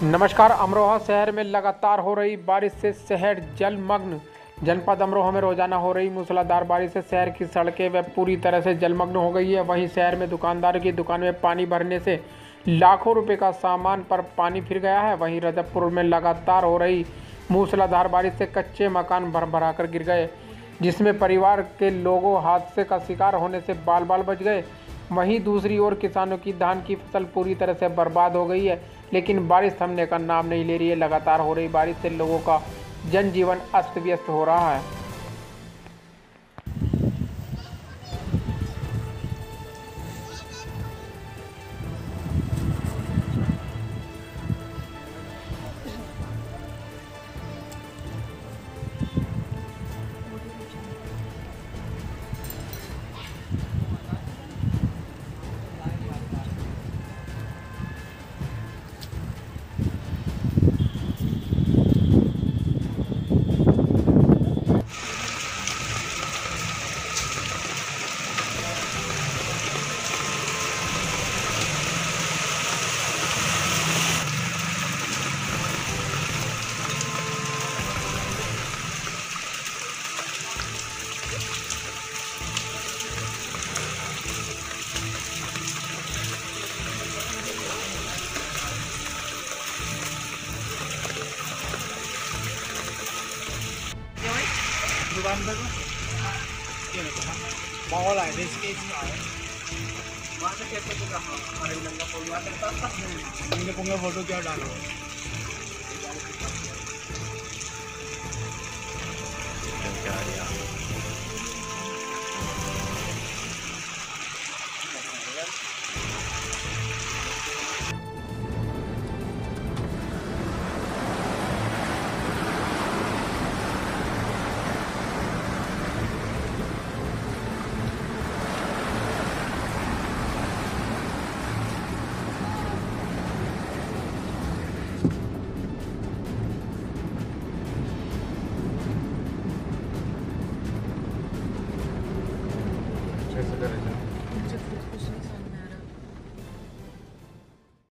नमस्कार। अमरोहा शहर में लगातार हो रही बारिश से शहर जलमग्न। जनपद अमरोहा में रोजाना हो रही मूसलाधार बारिश से शहर की सड़कें व पूरी तरह से जलमग्न हो गई है। वहीं शहर में दुकानदार की दुकान में पानी भरने से लाखों रुपए का सामान पर पानी फिर गया है। वहीं रजबपुर में लगातार हो रही मूसलाधार बारिश से कच्चे मकान भर कर गिर गए, जिसमें परिवार के लोगों हादसे का शिकार होने से बाल बाल बच गए। वहीं दूसरी ओर किसानों की धान की फसल पूरी तरह से बर्बाद हो गई है, लेकिन बारिश थमने का नाम नहीं ले रही है। लगातार हो रही बारिश से लोगों का जनजीवन अस्त व्यस्त हो रहा है। Mau lah, ini sekali. Mana kita tu dah hari lama keluar tertas ni. Ini punya foto क्या डालो? क्या यार? कैसे करें?